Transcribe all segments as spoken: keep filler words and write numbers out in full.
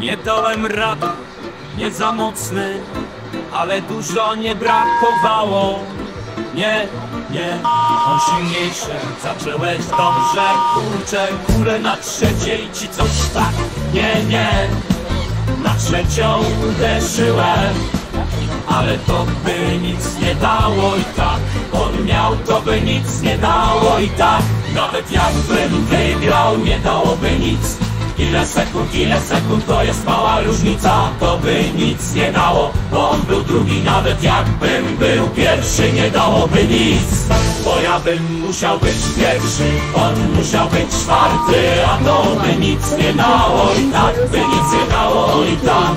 Nie dałem rady, nie za mocny, ale dużo nie brakowało. Nie, nie, on silniejszy. Zacząłeś dobrze, kurczę, kulę na trzeciej ci coś tak. Nie, nie, na trzecią uderzyłem, ale to by nic nie dało i tak. On miał, to by nic nie dało i tak. Nawet jakbym wygrał, nie dałoby nic. Ile sekund, ile sekund, to jest mała różnica. To by nic nie dało, bo on był drugi. Nawet jakbym był pierwszy, nie dałoby nic. Bo ja bym musiał być pierwszy, on musiał być czwarty. A to by nic nie dało i tak, by nic nie dało i tak.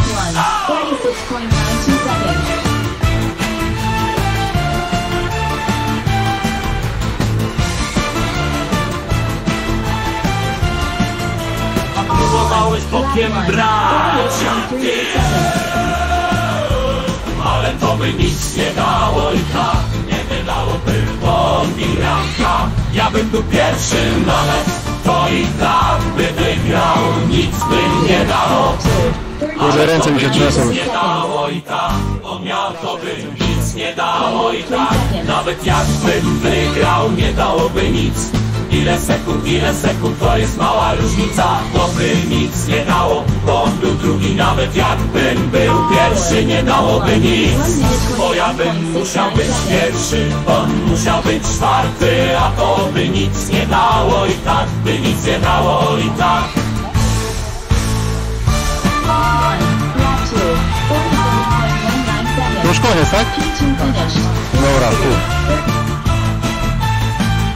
Próbowałeś bokiem brać, ale to by nic nie dało i tak. Nie wydałoby, bo miranka. Ja bym był pierwszym, ale to i tak by wygrał. Nic by nie dało, Może ręce mi się trzęsą. nie dało i tak. On miał, to by nic nie dało i tak. Nawet jakbym wygrał, nie dałoby nic. Ile sekund, ile sekund, to jest mała różnica. To by nic nie dało, bo on był drugi. Nawet jakbym był pierwszy, nie dałoby nic. Bo ja bym musiał być pierwszy, on musiał być czwarty. A to by nic nie dało i tak, by nic nie dało i tak. To już koniec, tak? Dobra, tu.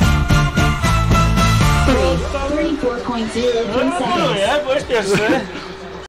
thirty-four point zero seconds. Byłeś pierwszy.